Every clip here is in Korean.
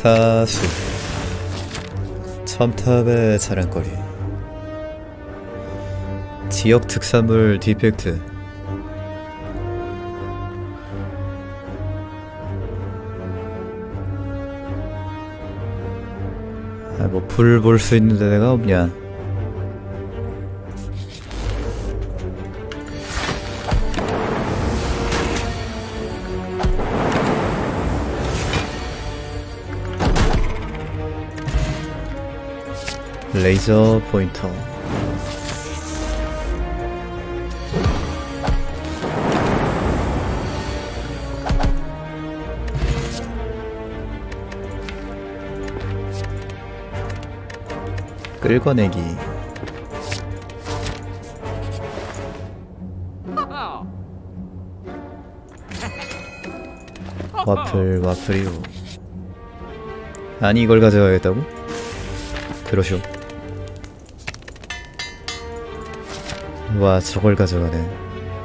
타수 첨탑의 자랑거리 지역 특산물 디펙트 뭐 불 볼 수 있는 데가 없냐. 레이저 포인터 끌어내기 와플이요. 아니 이걸 가져가겠다고? 그러쇼. 와 저걸 가져가네.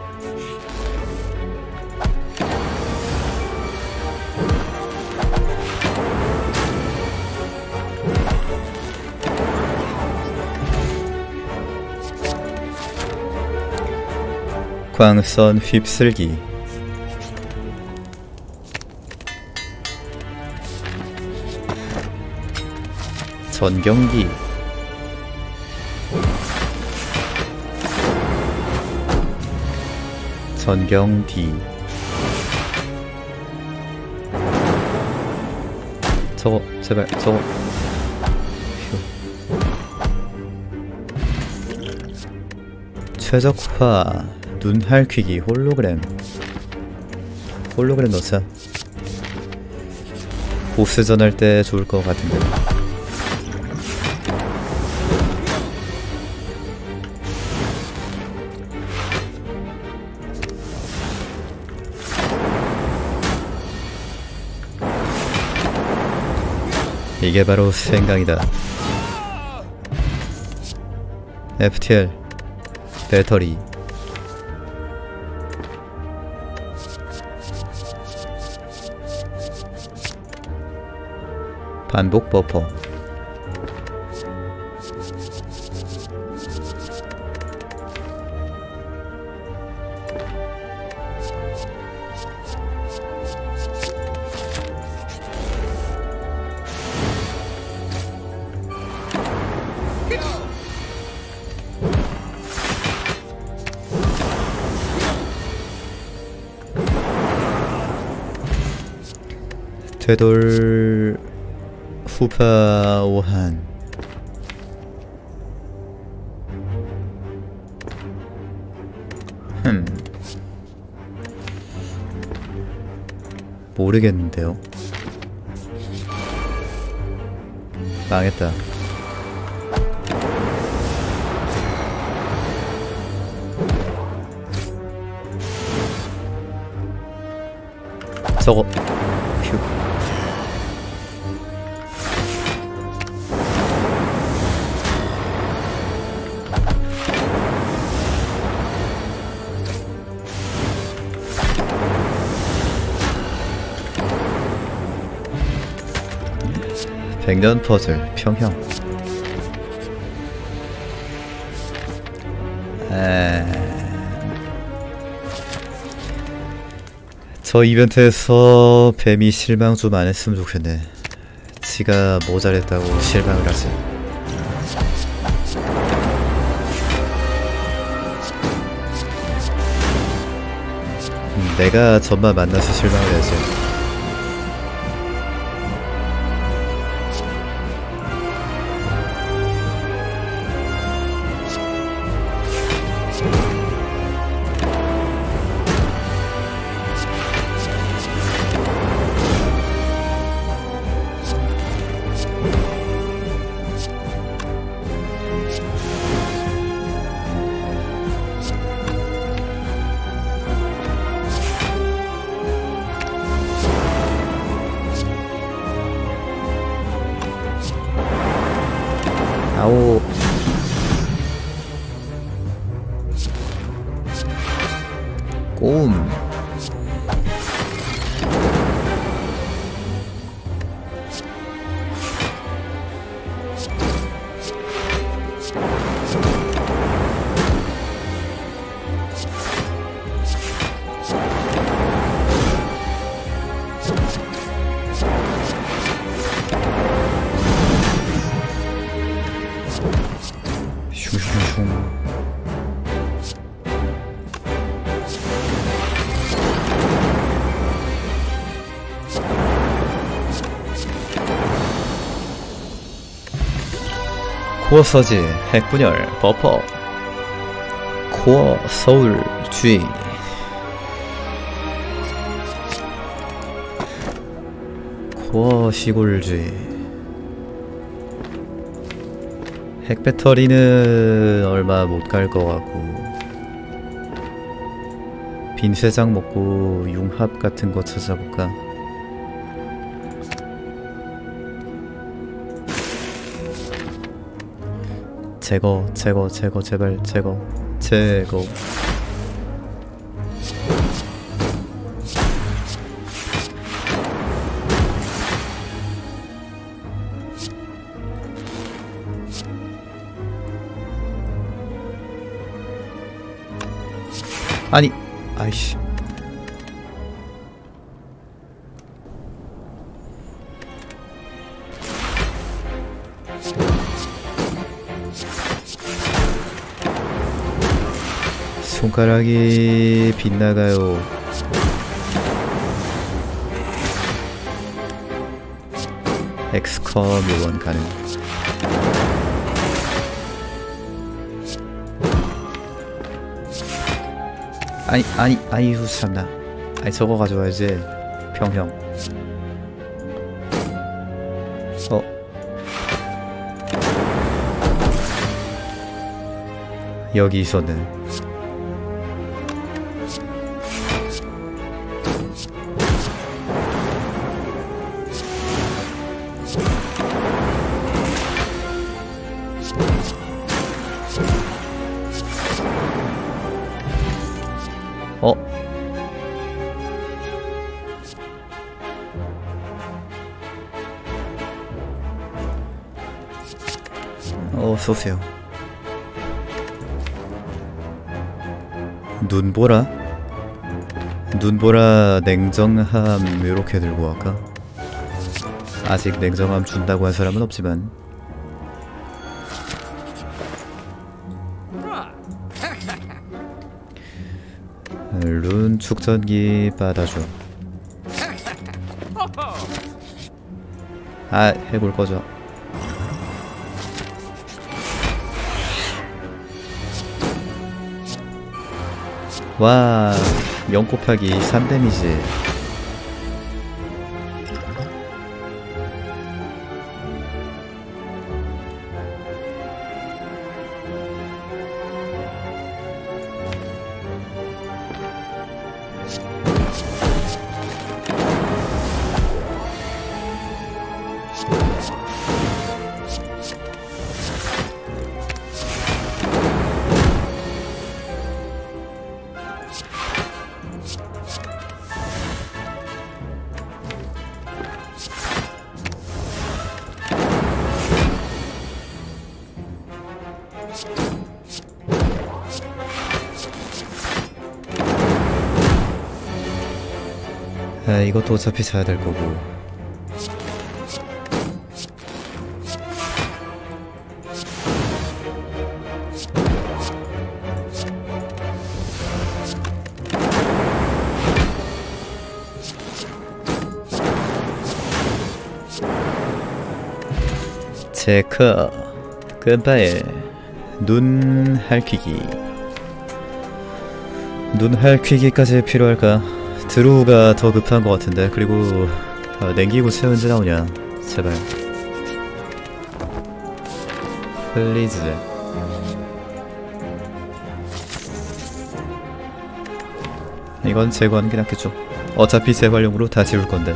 광선 휩쓸기 전경기 전경디 저거 제발 저거 휴. 최적화 눈 핥히기 홀로그램 넣자. 보스전 할 때 좋을 것 같은데. 이게 바로 생강이다. FTL 배터리 반복 버퍼 되돌 후파 오한 모르겠는데요. 망했다. 저거 휴. 백년 퍼즐 평형. 저 이벤트에서 뱀이 실망 좀 안 했으면 좋겠네. 지가 모자랬다고 실망을 하지. 내가 전만 만나서 실망을 해야지. 아오. 꼬움. 코어 서지, 핵분열, 버퍼, 코어 서울 G, 코어 시골 G. 핵 배터리는 얼마 못 갈 것 같고, 빈쇠장 먹고 융합 같은 거 찾아볼까? 제거 제발 제거. 아니, 아이씨. 손가락이 빗나가요. 엑스컴 요원 가능. 아이후 참나. 아니 저거 가져와야지. 평형. 여기 있었네. 쏘세요. 눈보라 냉정함 요렇게 들고 갈까? 아직 냉정함 준다고 한 사람은 없지만. 룬 축전기 받아줘. 아, 해골 꺼져. 와, 0 곱하기 3 데미지. 아, 이것도 어차피 사야 될 거고. 체크. 끈파에 눈 할퀴기. 눈 할퀴기까지 필요할까? 드루가 더 급한 것 같은데. 그리고 냉기구체 언제 나오냐 제발. 플리즈. 이건 제거하는 게 낫겠죠. 어차피 재활용으로 다 지울 건데.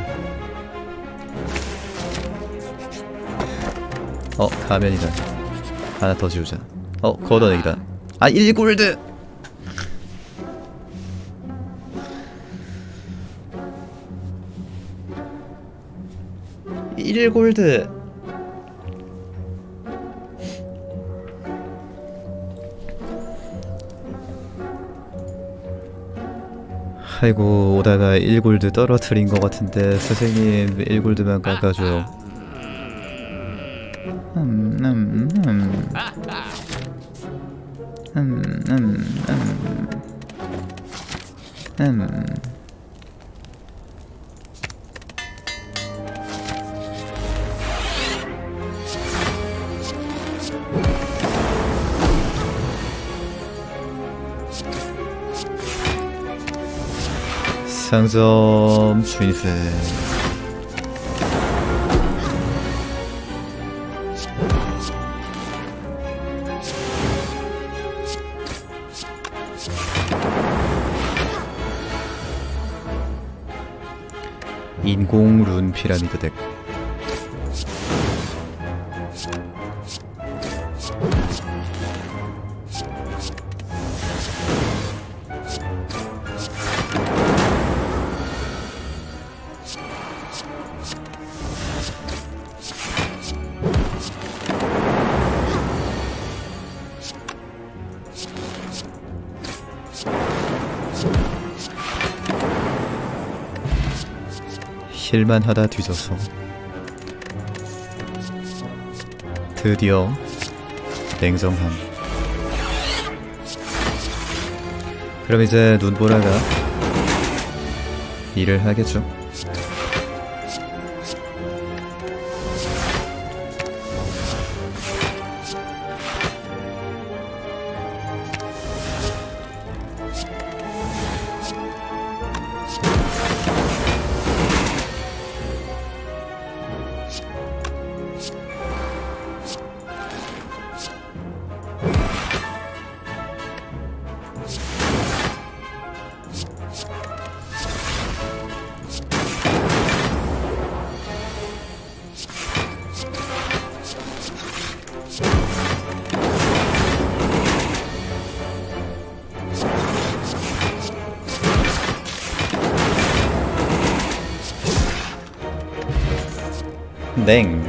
가면이다. 하나 더 지우자. 걷어내기다. 아, 1골드! 1골드. 아이고, 오다가 1골드 떨어뜨린 것 같은데 선생님 1골드만 깎아줘요. 상점 주인세. 인공 룬 피라미드 덱. 힐만 하다 뒤져서 드디어 냉정함. 그럼 이제 눈보라가 일을 하겠죠. 냉.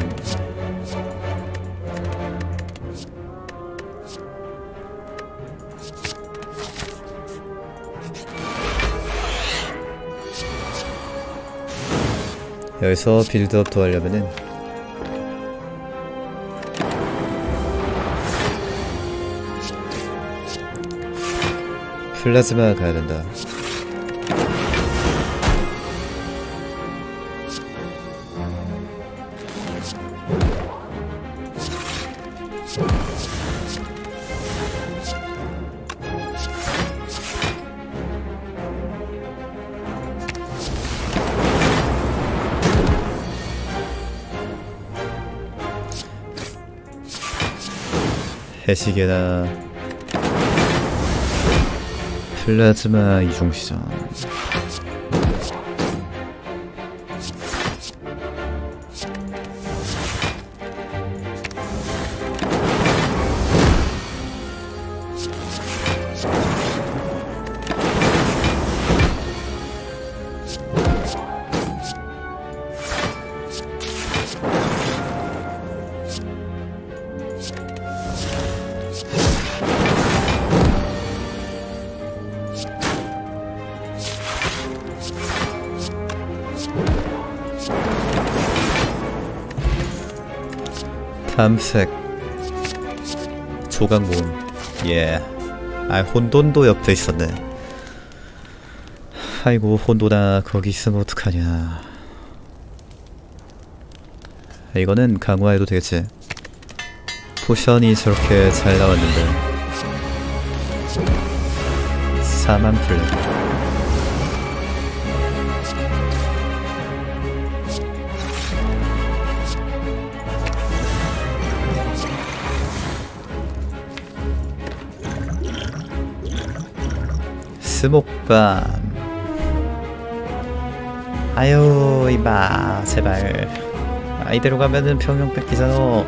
여기서 빌드업 더 하려면은 플라즈마 가야 된다. 해시계나 플라즈마 이중시전. 탐색 조각 모음. 예. 아, 혼돈도 옆에 있었네. 아이고, 혼돈아 거기 있으면 어떡하냐. 이거는 강화해도 되겠지. 포션이 저렇게 잘 나왔는데. 4만 플랫. 스목밤. 아유 이봐 제발. 이대로 가면은 평형 뺏기잖아.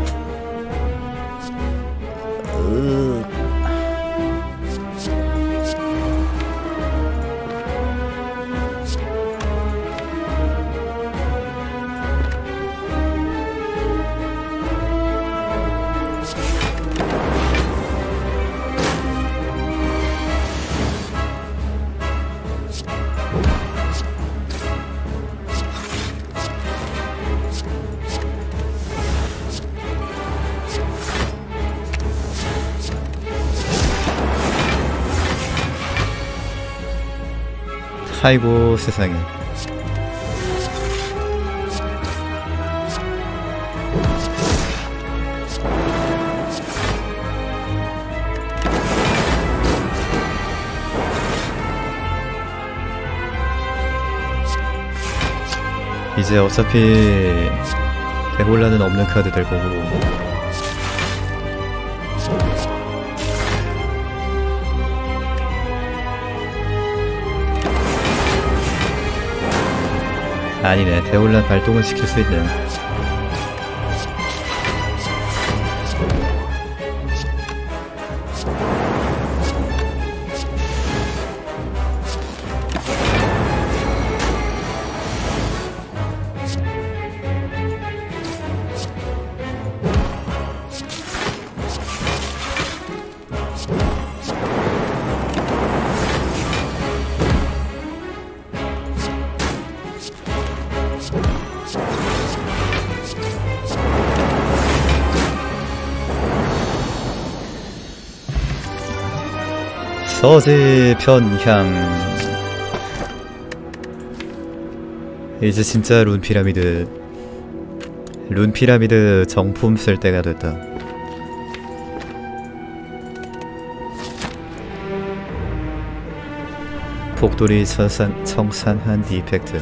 아이고 세상에. 이제 어차피 대혼란은 없는 카드 될 거고. 아니네, 대혼란 발동을 시킬 수 있는. 서지 편향. 이제 진짜 룬피라미드 정품 쓸 때가 됐다. 복돌이 청산한 디펙트.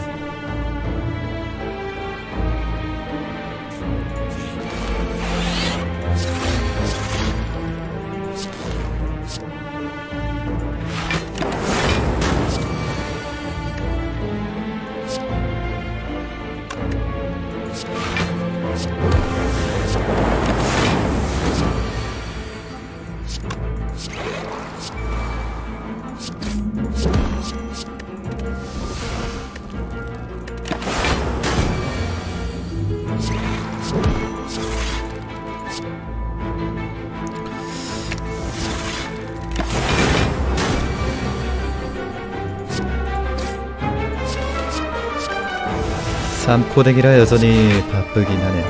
삼코덱이라 여전히 바쁘긴 하네.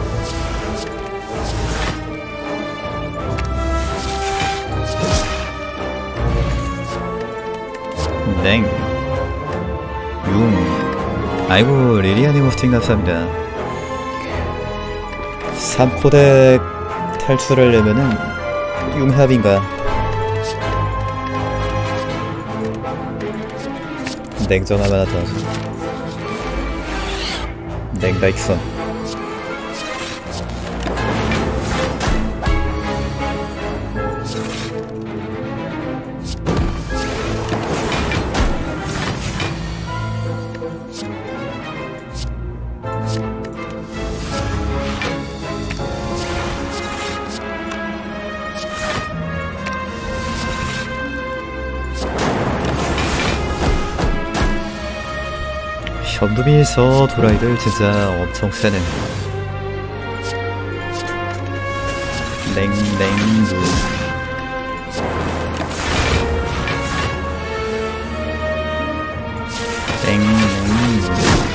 땡. 아이고, 리리아님 호스팅 감사합니다. 3코덱 탈출하려면은 융합인가? 냉정 하나 더 하죠. 냉다익선. 현두비에서 도라이들 진짜 엄청 세네. 냉랭두. 냉랭두.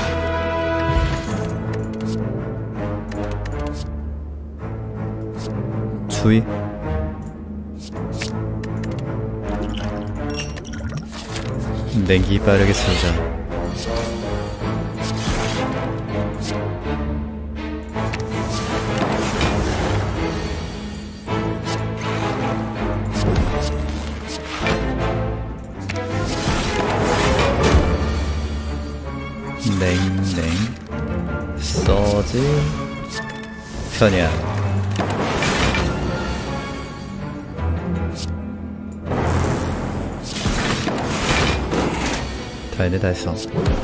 주의. 냉기 빠르게 쓰자. 냉랭 서지 편향. 다 했네, 다 했어.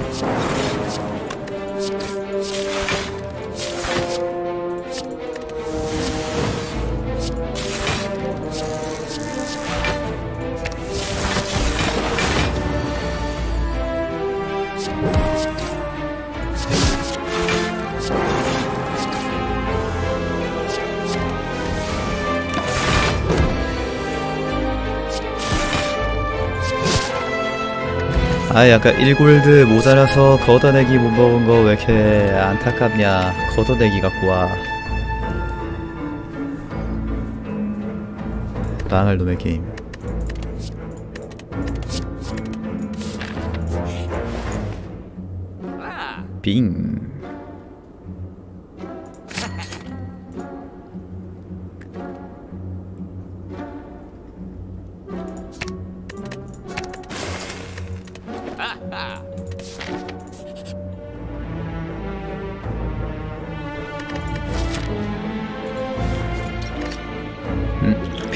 아, 약간 1골드 모자라서 걷어내기 못 먹은 거 왜 이렇게 안타깝냐. 걷어내기 갖고 와. 망할 놈의 게임. 빙.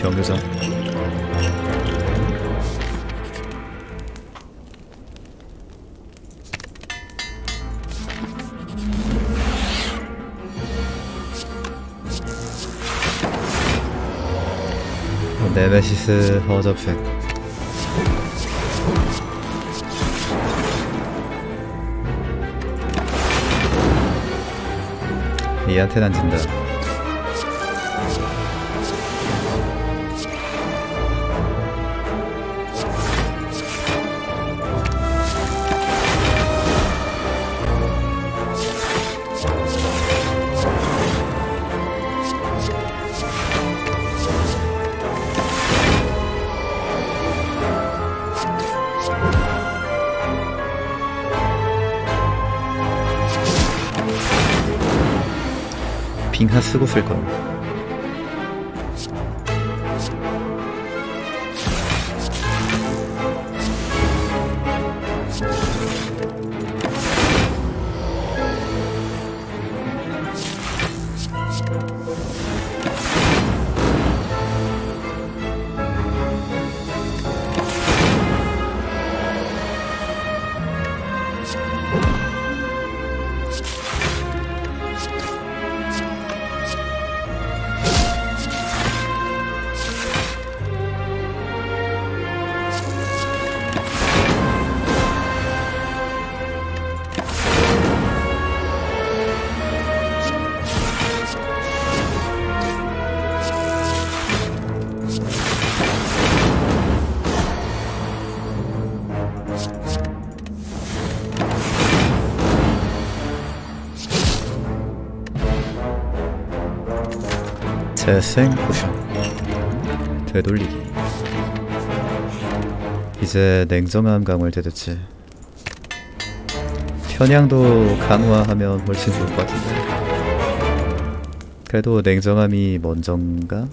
경유정. 네메시스 허접색. 얘한테는 안 진다. 빙하 쓰고 쓸걸. 재생 포션 되돌리기. 이제 냉정함 강화를 되듯이 편향도 강화하면 훨씬 좋을 것 같은데. 그래도 냉정함이 먼저인가?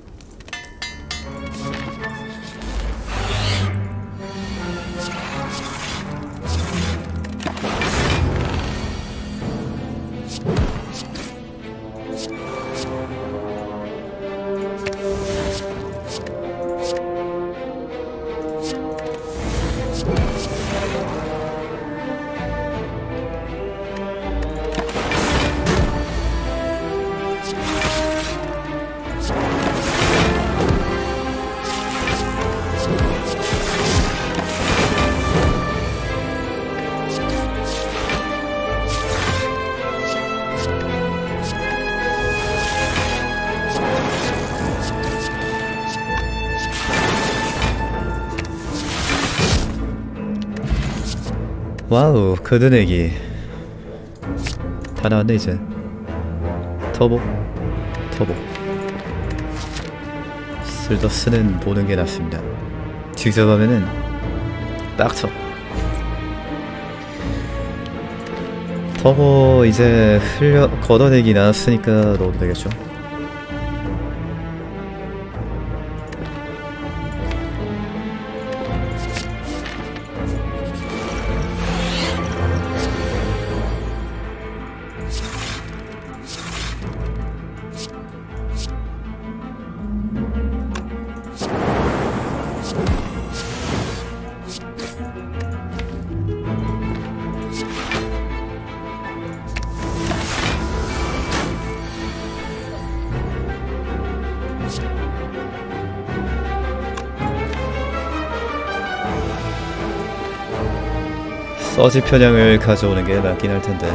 와우, 그드내기 다 나왔네. 이제 터보 쓸더 쓰는 보는 게 낫습니다. 직접 하면은 빡쳐. 터보 이제 걷어내기 나왔으니까 넣어도 되겠죠. 서지 편향을 가져오는 게 맞긴 할 텐데.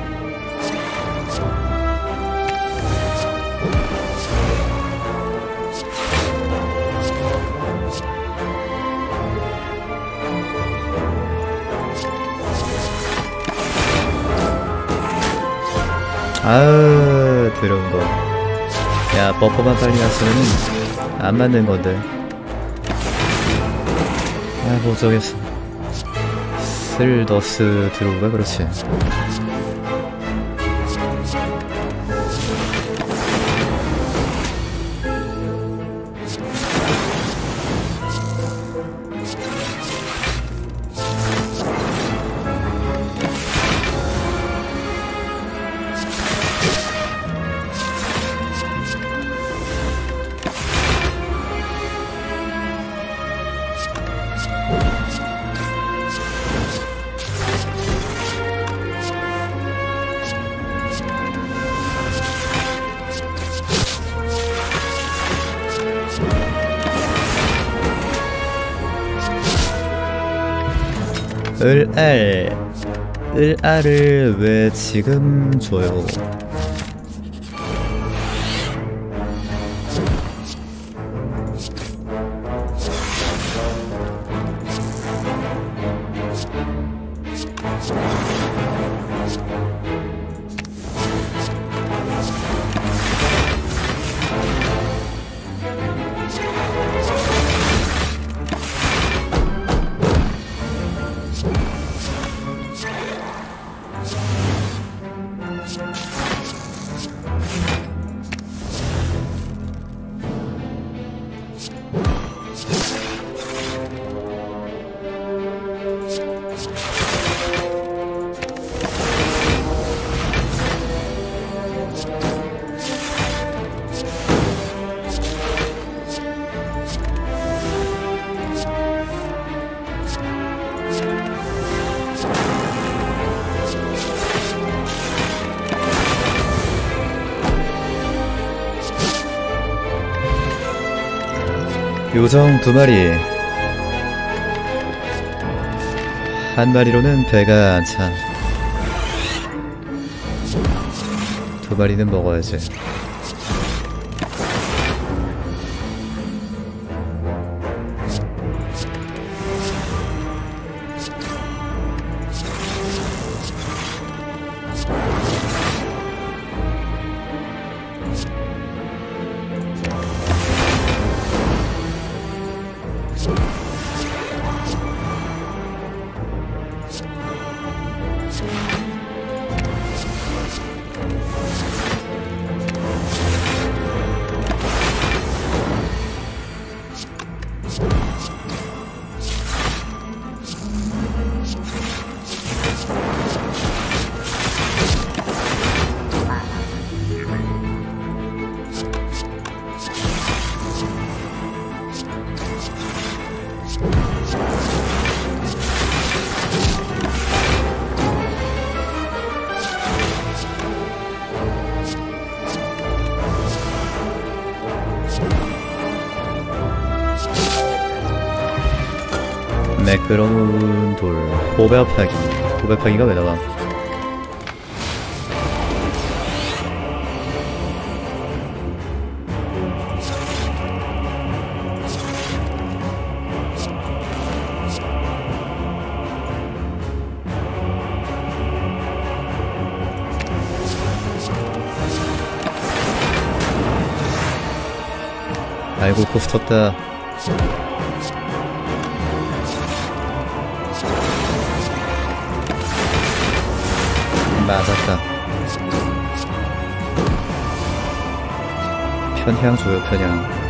아으, 더러운 거. 야, 버퍼만 빨리 났으면은 안 맞는 건데. 아, 못 정했어. 슬더스 들어오가. 그렇지. 을알을 왜 지금 줘요? 요정 2마리. 한 마리로는 배가 안 차. 2마리는 먹어야지. 매끄러운 돌. 호배파기. 호배파기가 왜 나와? 아이고 코스쳤다. 맞았다. 편향 줘요, 편향.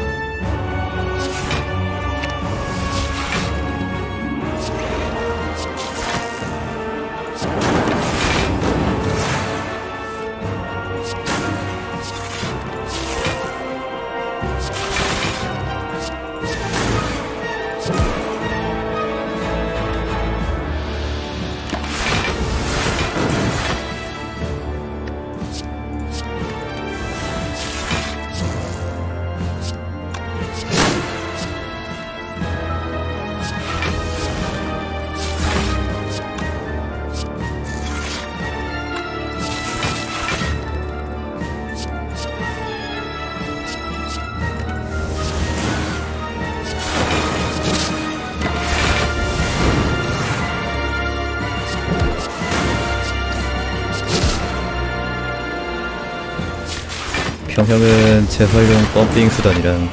평형은 재활용 펌핑 수단이랑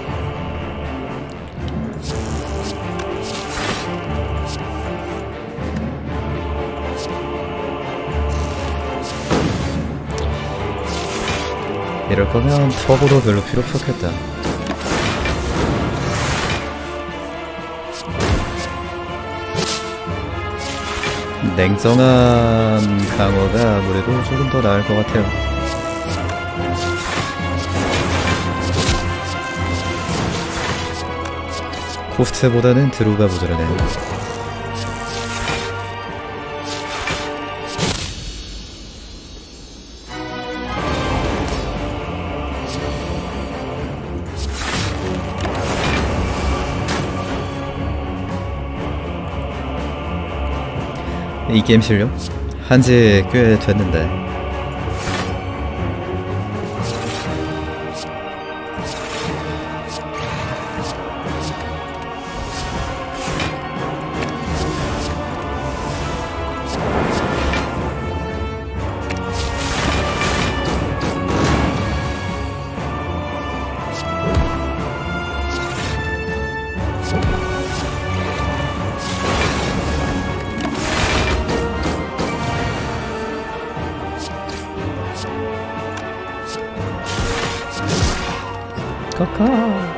이럴 거면 터보도 별로 필요 없었겠다. 냉정한 강화가 아무래도 조금 더 나을 것 같아요. 코스트보다는 드루가 모자라네. 이 게임 실력? 한지 꽤 됐는데. 카카.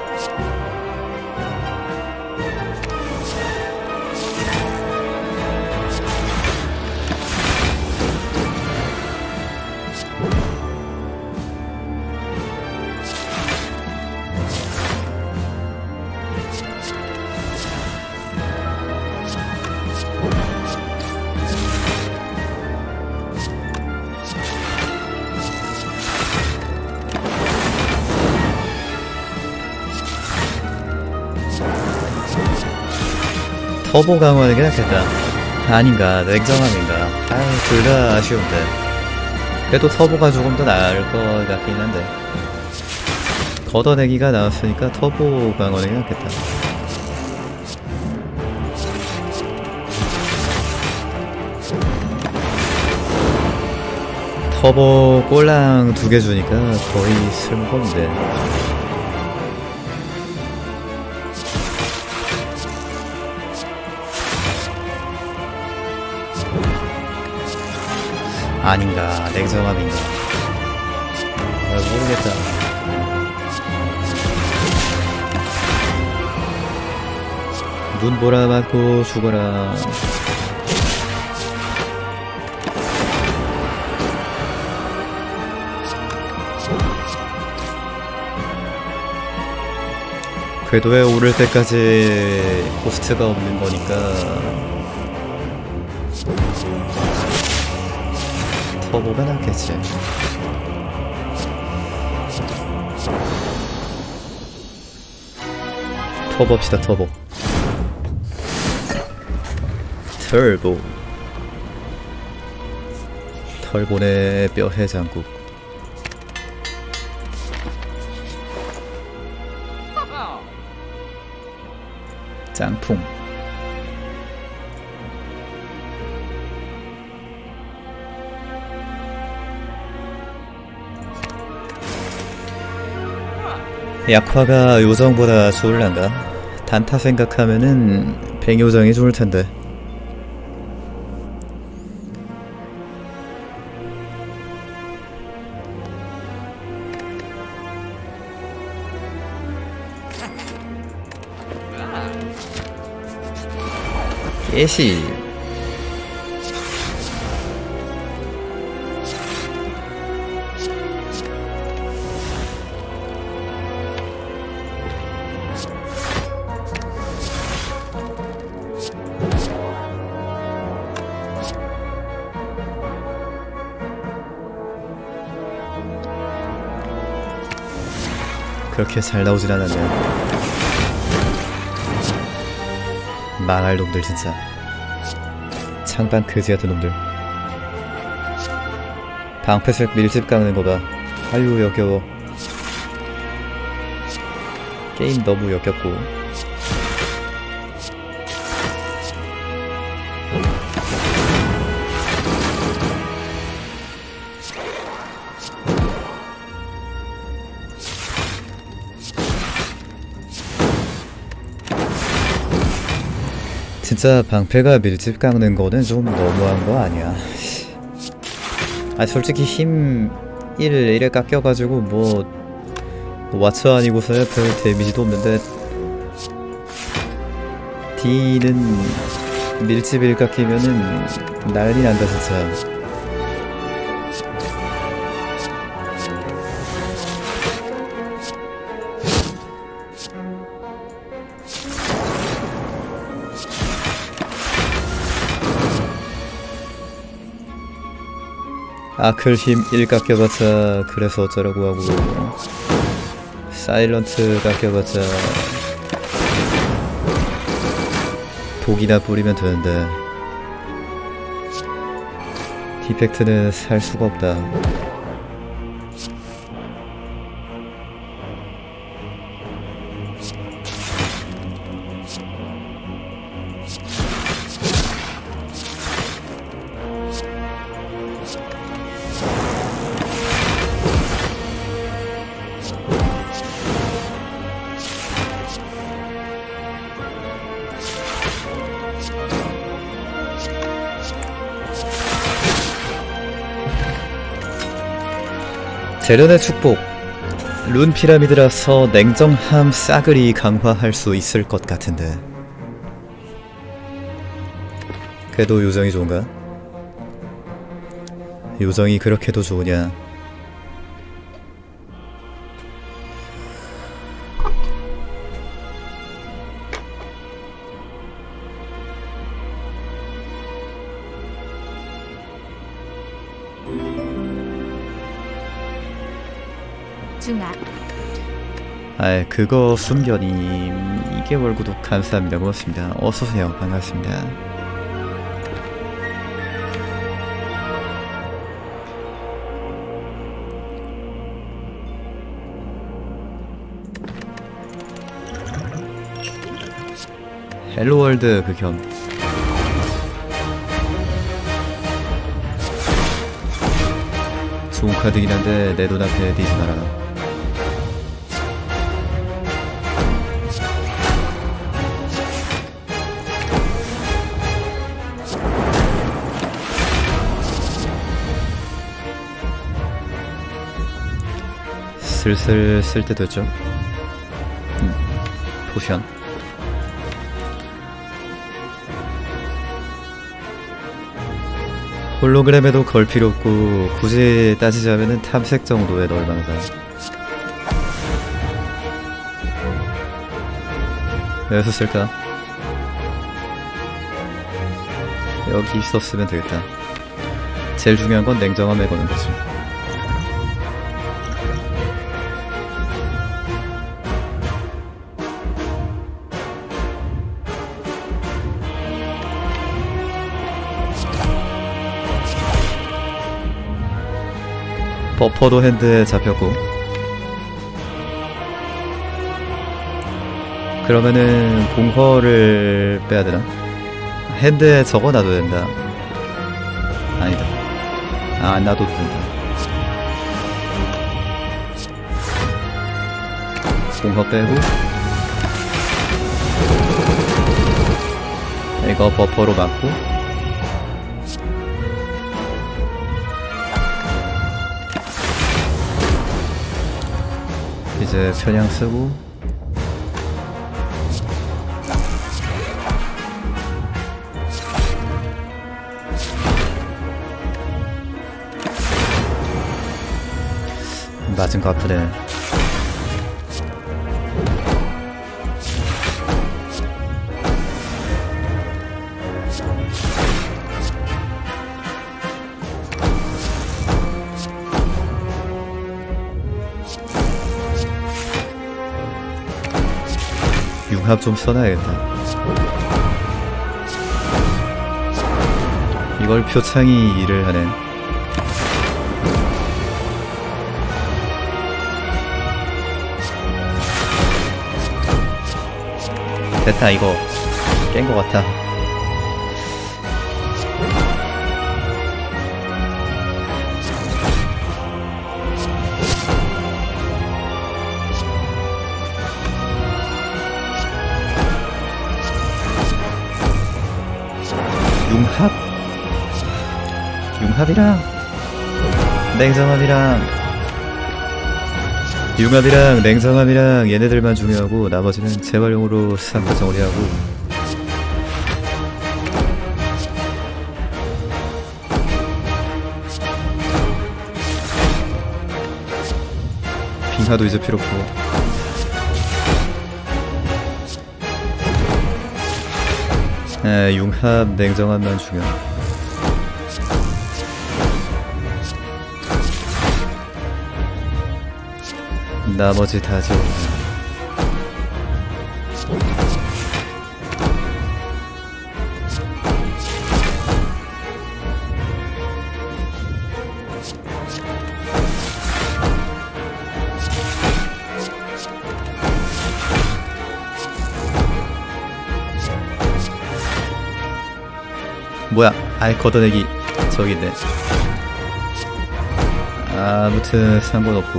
터보 강화하는 게 낫겠다. 아닌가, 냉정함인가. 둘 다 아쉬운데. 그래도 터보가 조금 더 나을 것 같긴 한데. 걷어내기가 나왔으니까 터보 강화하는 게 낫겠다. 터보 꼴랑 2개 주니까 거의 쓸모가 없는데. 아닌가, 냉정함인가. 모르겠다. 눈보라 맞고 죽어라. 궤도에 오를 때까지 코스트가 없는 거니까 터보가 낫겠지. 터봅시다, 터보. 털보. 털보네 뼈 해장국. 짱풍. 약화가 요정보다 좋을란가? 단타 생각하면은 백요정이 좋을텐데. 예시. 그렇게 잘 나오진 않았네요. 망할 놈들 진짜. 창반 그지 같은 놈들. 방패색 밀집 깎는 거 봐. 아유 역겨워. 게임 너무 역겹고. 진짜 방패가 밀집 깎는 거는 좀 너무한 거 아니야. 아 솔직히 힘 1에 깎여가지고 뭐 왓츠 아니고서야 별 데미지도 없는데 D는 밀집 1 깎이면은 난리 난다 진짜. 아클 힘 1 깎여봤자 그래서 어쩌라고 하고 사일런트 깎여봤자 독이나 뿌리면 되는데 이펙트는 살 수가 없다. 재련의 축복. 룬 피라미드라서 냉정함 싸그리 강화할 수 있을 것 같은데. 그래도 요정이 좋은가? 요정이 그렇게도 좋으냐? 중아. 아이 그거 숨겨님 2개월 구독 감사합니다. 고맙습니다. 어서오세요. 반갑습니다. 헬로월드 극혐. 좋은 카드긴 한데 내 눈앞에 띄지 마라. 슬슬 쓸 때 됐죠? 포션. 홀로그램에도 걸 필요 없고 굳이 따지자면은 탐색 정도에 넣을 만하다. 여기서 쓸까? 여기 있었으면 되겠다. 제일 중요한 건 냉정함에 거는 거지. 버퍼도 핸드에 잡혔고. 그러면은 공허를 빼야되나? 핸드에 적어놔도 된다. 아니다. 아, 안 놔둬도 된다. 공허 빼고 이거 버퍼로 막고. 이제 편향 쓰고. 맞은 거 아프네. 융합 좀 써놔야겠다. 이걸 표창이 일을 하네. 됐다. 이거 깬 거 같아. 융합이랑 냉정함이랑 융합이랑 냉정함이랑 얘네들만 중요하고 나머지는 재활용으로 싹 다 정리하고. 빙하도 이제 필요 없고. 융합 냉정함만 중요하고. 나머지 다 지워. 뭐야? 아이 걷어내기 저기 있네. 아무튼 상관없고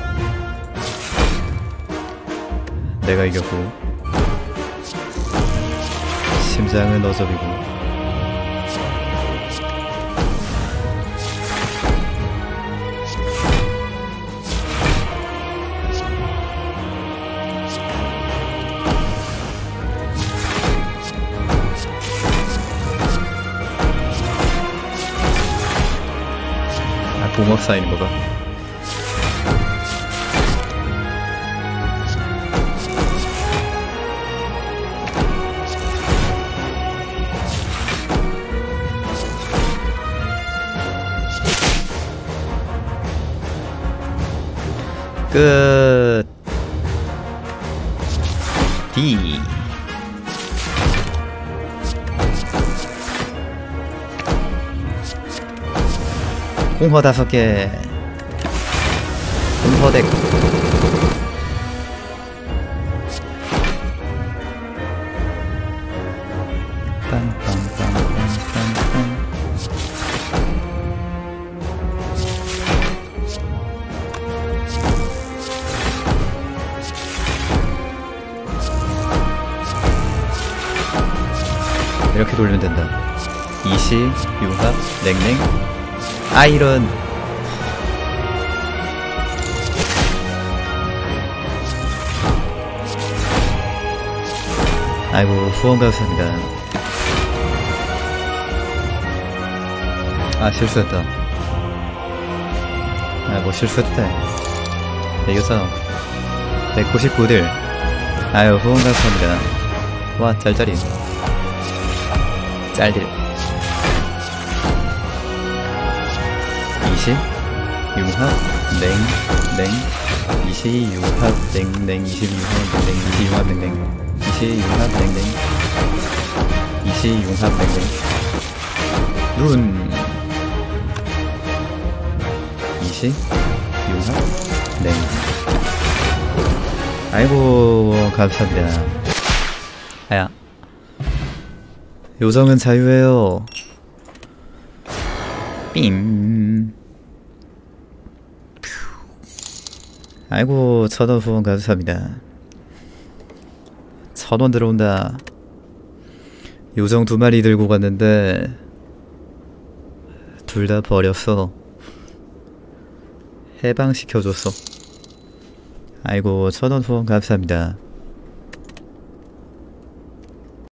내가 이겼고 심장은 어저비고. 공업 쌓이는 거가. 끝. D. 공허 5개. 공허덱. 빰빰빰빰빰빰. 이렇게 돌리면 된다. 이시, 융합, 냉랭, 아이런. 아이고 후원 감사합니다. 아 실수했다. 아 뭐 실수해도 돼. 이겼어. 199딜. 아유 후원 감사합니다. 와 짤짤이. 짤딜. 20 융합 냉냉 20 융합 냉냉 20 융합 냉냉 20 융합 냉냉 20 융합 냉냉 20 융합 냉냉 눈 20 융합 냉. 아이고 감사합니다. 아야 요정은 자유예요. 삥. 아이고 1000원 후원 감사합니다. 1000원 들어온다. 요정 2마리 들고 갔는데 둘 다 버렸어. 해방시켜줬어. 아이고 1000원 후원 감사합니다.